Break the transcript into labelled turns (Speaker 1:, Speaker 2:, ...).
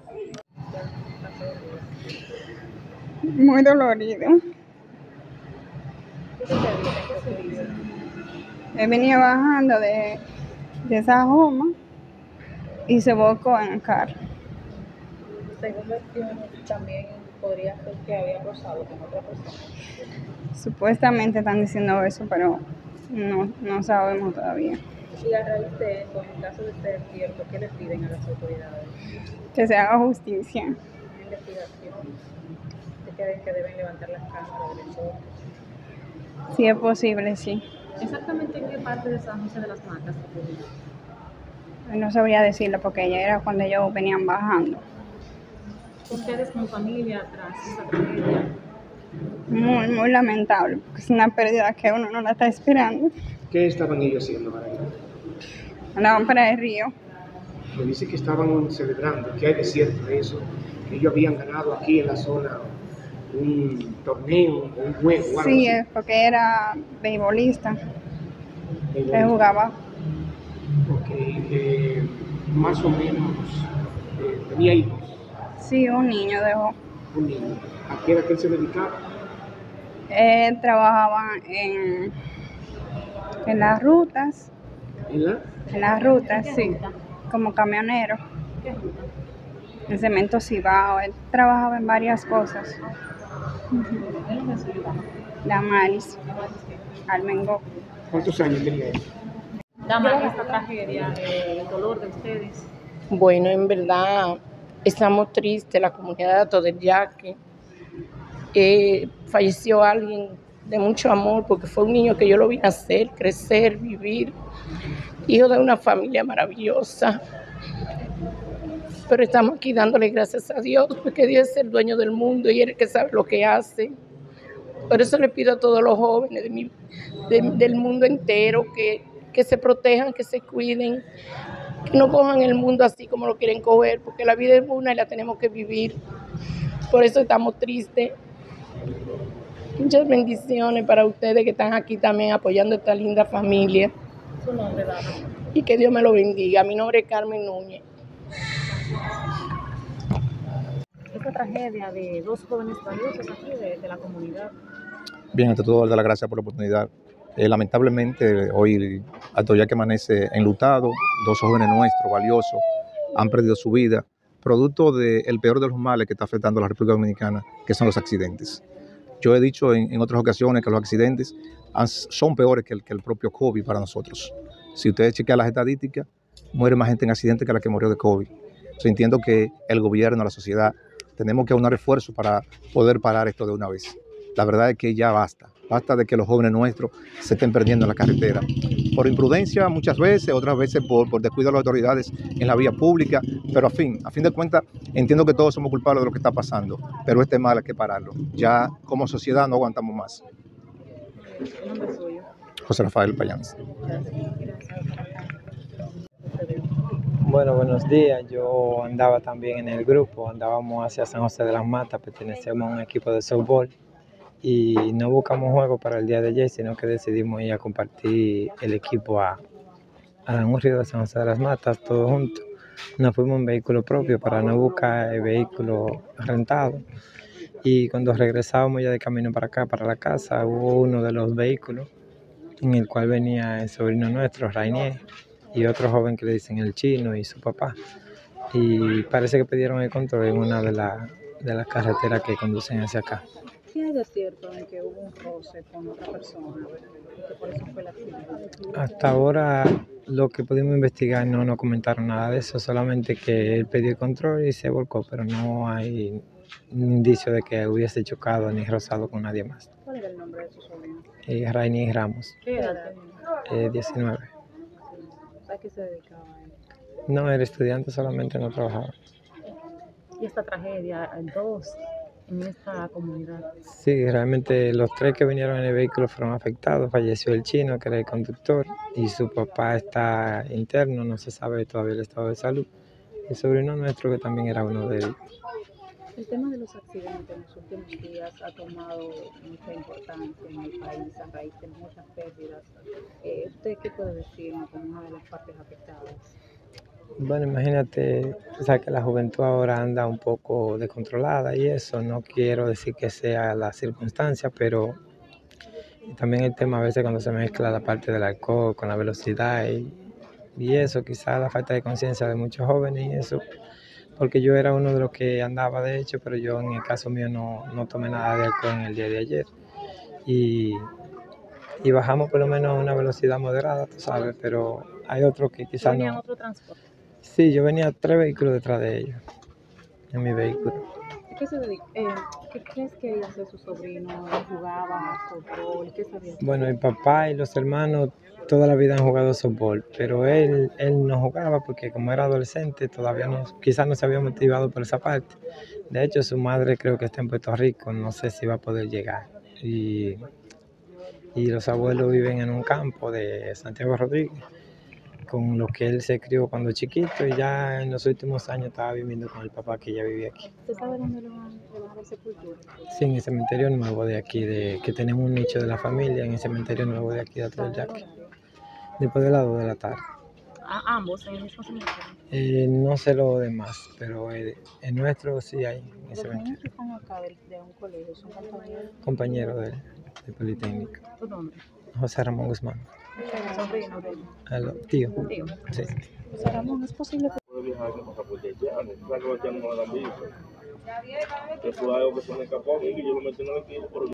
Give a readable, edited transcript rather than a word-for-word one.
Speaker 1: Muy dolorido. Él venía bajando de esa goma y se volcó en el carro.
Speaker 2: Según versiones, también podría ser que había rozado con otra persona.
Speaker 1: Supuestamente están diciendo eso, pero no sabemos todavía.
Speaker 2: Y a raíz de eso, en caso de ser cierto, ¿qué le piden a las autoridades?
Speaker 1: Que se haga justicia.
Speaker 2: Una investigación. ¿Se creen que deben levantar las cámaras del entorno?
Speaker 1: Si es posible, sí.
Speaker 2: ¿Exactamente en qué parte de San José de las Matas ocurrió?
Speaker 1: No sabría decirlo porque ya era cuando ellos venían bajando.
Speaker 2: Ustedes como familia tras esa tragedia.
Speaker 1: Muy, muy lamentable, porque es una pérdida que uno no la está esperando.
Speaker 3: ¿Qué estaban ellos haciendo para allá?
Speaker 1: Andaban para el río.
Speaker 3: Me dice que estaban celebrando, que hay de cierto de eso, que ellos habían ganado aquí en la zona un torneo, un juego.
Speaker 1: Sí, es porque era beisbolista. Él jugaba.
Speaker 3: Ok, más o menos tenía hijos.
Speaker 1: Sí, un niño dejó.
Speaker 3: Un niño. ¿A qué era que él se dedicaba?
Speaker 1: Él trabajaba en las rutas. En las rutas, sí. Como camionero.
Speaker 2: ¿Qué ruta?
Speaker 1: En Cemento Cibao. Él trabajaba en varias cosas. Damaris. Almengo.
Speaker 3: ¿Cuántos años tenía él?
Speaker 2: Dama, esta tragedia, el dolor de ustedes.
Speaker 4: Bueno, en verdad estamos tristes, la comunidad de todo el Yaque. Falleció alguien de mucho amor porque fue un niño que yo lo vi nacer, crecer, vivir, hijo de una familia maravillosa. Pero estamos aquí dándole gracias a Dios porque Dios es el dueño del mundo y Él es el que sabe lo que hace. Por eso le pido a todos los jóvenes del mundo entero que se protejan, que se cuiden, que no cojan el mundo así como lo quieren coger, porque la vida es una y la tenemos que vivir. Por eso estamos tristes. Muchas bendiciones para ustedes que están aquí también apoyando a esta linda familia.
Speaker 2: Su nombre, Dama.
Speaker 4: Y que Dios me lo bendiga. Mi nombre es Carmen Núñez.
Speaker 2: Esta tragedia de dos jóvenes valiosos aquí de la comunidad.
Speaker 5: Bien, ante todo, dar las gracias por la oportunidad. Lamentablemente, hoy, Alto Yaque amanece enlutado. Dos jóvenes nuestros, valiosos, han perdido su vida, producto del peor de los males que está afectando a la República Dominicana, que son los accidentes. Yo he dicho en otras ocasiones que los accidentes son peores que el propio COVID para nosotros. Si ustedes chequean las estadísticas, muere más gente en accidentes que la que murió de COVID. Yo entiendo que el gobierno, la sociedad, tenemos que aunar esfuerzos para poder parar esto de una vez. La verdad es que ya basta de que los jóvenes nuestros se estén perdiendo en la carretera. Por imprudencia muchas veces, otras veces por descuido de las autoridades en la vía pública, pero a fin de cuentas entiendo que todos somos culpables de lo que está pasando, pero este mal hay que pararlo. Ya como sociedad no aguantamos más.
Speaker 2: ¿El nombre suyo?
Speaker 5: José Rafael Payans.
Speaker 6: Bueno, buenos días. Yo andaba también en el grupo, andábamos hacia San José de las Matas, pertenecemos a un equipo de softball y no buscamos juego para el día de ayer, sino que decidimos ir a compartir el equipo a un río de San José de las Matas, todos juntos. Nos fuimos en vehículo propio para no buscar el vehículo rentado. Y cuando regresábamos ya de camino para acá, para la casa, hubo uno de los vehículos en el cual venía el sobrino nuestro, Rainier, y otro joven que le dicen el Chino y su papá. Y parece que pidieron el control en una de las carreteras que conducen hacia acá.
Speaker 2: ¿Qué hay de cierto en que hubo un roce con otra persona y que por eso fue el accidente?
Speaker 6: Hasta ahora lo que pudimos investigar no comentaron nada de eso, solamente que él pidió el control y se volcó, pero no hay indicio de que hubiese chocado ni rozado con nadie más.
Speaker 2: ¿Cuál era el nombre de su sobrino?
Speaker 6: Rainier Ramos.
Speaker 2: ¿Qué edad tenía?
Speaker 6: 19.
Speaker 2: ¿A qué se dedicaba él?
Speaker 6: No, era estudiante, solamente no trabajaba.
Speaker 2: Y esta tragedia, dos en esta comunidad.
Speaker 6: Sí, realmente los tres que vinieron en el vehículo fueron afectados. Falleció el Chino, que era el conductor, y su papá está interno, no se sabe todavía el estado de salud. El sobrino nuestro, que también era uno de ellos.
Speaker 2: El tema de los accidentes en los últimos días ha tomado mucha importancia en el país a raíz de muchas pérdidas. ¿Usted qué puede decir como una de las partes afectadas?
Speaker 6: Bueno, imagínate, tú sabes que la juventud ahora anda un poco descontrolada y eso, no quiero decir que sea la circunstancia, pero también el tema a veces cuando se mezcla la parte del alcohol con la velocidad y eso, quizás la falta de conciencia de muchos jóvenes y eso, porque yo era uno de los que andaba de hecho, pero yo en el caso mío no tomé nada de alcohol en el día de ayer y, y bajamos por lo menos a una velocidad moderada, tú sabes, pero hay otros que quizás
Speaker 2: ¿Venía en
Speaker 6: no.
Speaker 2: otro transporte?
Speaker 6: Sí, yo venía 3 vehículos detrás de ellos, en mi vehículo.
Speaker 2: ¿Qué se dedica? ¿Qué crees que iba a hacer su sobrino? ¿Él jugaba fútbol? ¿Qué sabía?
Speaker 6: Bueno, mi papá y los hermanos toda la vida han jugado softball, pero él no jugaba porque como era adolescente todavía quizás no se había motivado por esa parte. De hecho, su madre creo que está en Puerto Rico, no sé si va a poder llegar. Y los abuelos viven en un campo de Santiago Rodríguez, con lo que él se crió cuando chiquito y ya en los últimos años estaba viviendo con el papá que ya vivía aquí.
Speaker 2: ¿Usted sabe dónde le van a dar sepultura?
Speaker 6: Sí, en el cementerio nuevo de aquí, que tenemos un nicho de la familia, en el cementerio nuevo de aquí de Atrás del Yaque, después de las 2 de la tarde.
Speaker 2: Ambos en el mismo cementerio.
Speaker 6: No sé lo demás, pero el nuestro sí hay en el
Speaker 2: Los
Speaker 6: cementerio.
Speaker 2: niños que están acá de un colegio son compañeros.
Speaker 6: Compañero del Politécnico,
Speaker 2: ¿Tu nombre?
Speaker 6: José Ramón Guzmán.
Speaker 2: Sobrino de
Speaker 6: Tío.
Speaker 2: tío.
Speaker 6: Sí.
Speaker 2: José Ramón, ¿es posible que
Speaker 7: Puede viajar con pasaporte haitiano, tú sabes que los haitianos no le dan visa. Eso es algo que se me escapó a mí, que yo lo metí en el equipo, pero